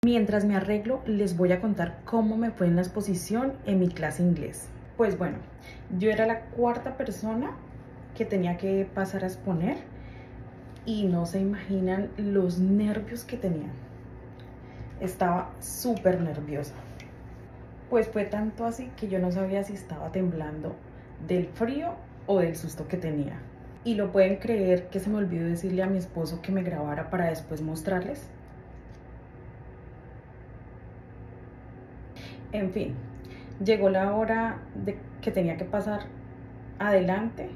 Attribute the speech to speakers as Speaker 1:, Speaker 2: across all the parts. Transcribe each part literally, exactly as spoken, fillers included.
Speaker 1: Mientras me arreglo, les voy a contar cómo me fue en la exposición en mi clase inglés. Pues bueno, yo era la cuarta persona que tenía que pasar a exponer y no se imaginan los nervios que tenía. Estaba súper nerviosa. Pues fue tanto así que yo no sabía si estaba temblando del frío o del susto que tenía. Y lo pueden creer que se me olvidó decirle a mi esposo que me grabara para después mostrarles. En fin, llegó la hora de que tenía que pasar adelante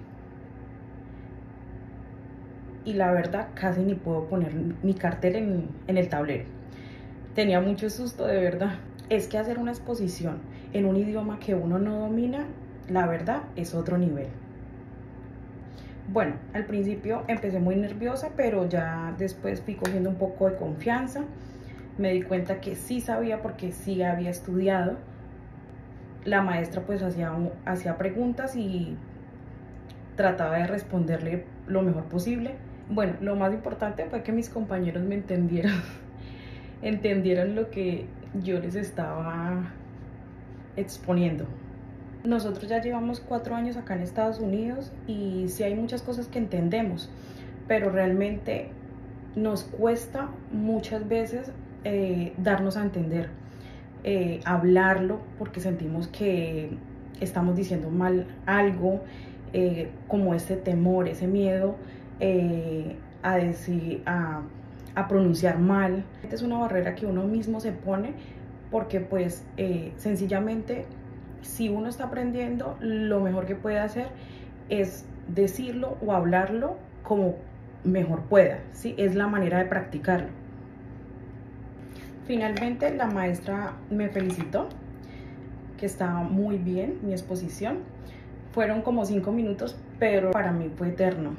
Speaker 1: y la verdad casi ni puedo poner mi cartel en, en el tablero. Tenía mucho susto, de verdad. Es que hacer una exposición en un idioma que uno no domina, la verdad es otro nivel. Bueno, al principio empecé muy nerviosa, pero ya después fui cogiendo un poco de confianza. Me di cuenta que sí sabía porque sí había estudiado. La maestra pues hacía, hacía preguntas y trataba de responderle lo mejor posible. Bueno, lo más importante fue que mis compañeros me entendieron, entendieron lo que yo les estaba exponiendo. Nosotros ya llevamos cuatro años acá en Estados Unidos y sí hay muchas cosas que entendemos, pero realmente nos cuesta muchas veces eh, darnos a entender, eh, hablarlo, porque sentimos que estamos diciendo mal algo, eh, como ese temor, ese miedo eh, a decir, a, a pronunciar mal. Esta es una barrera que uno mismo se pone porque pues eh, sencillamente si uno está aprendiendo, lo mejor que puede hacer es decirlo o hablarlo como mejor pueda, ¿sí? Es la manera de practicarlo. Finalmente la maestra me felicitó, que estaba muy bien mi exposición. Fueron como cinco minutos, pero para mí fue eterno.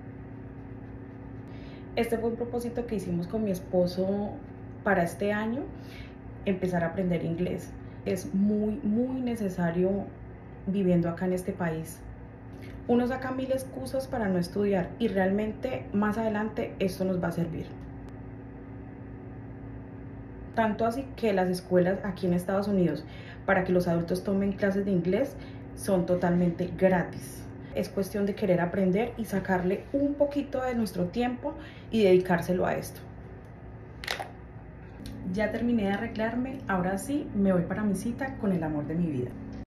Speaker 1: Este fue un propósito que hicimos con mi esposo para este año, empezar a aprender inglés. Es muy, muy necesario viviendo acá en este país. Uno saca mil excusas para no estudiar y realmente más adelante esto nos va a servir. Tanto así que las escuelas aquí en Estados Unidos para que los adultos tomen clases de inglés son totalmente gratis. Es cuestión de querer aprender y sacarle un poquito de nuestro tiempo y dedicárselo a esto. Ya terminé de arreglarme, ahora sí me voy para mi cita con el amor de mi vida.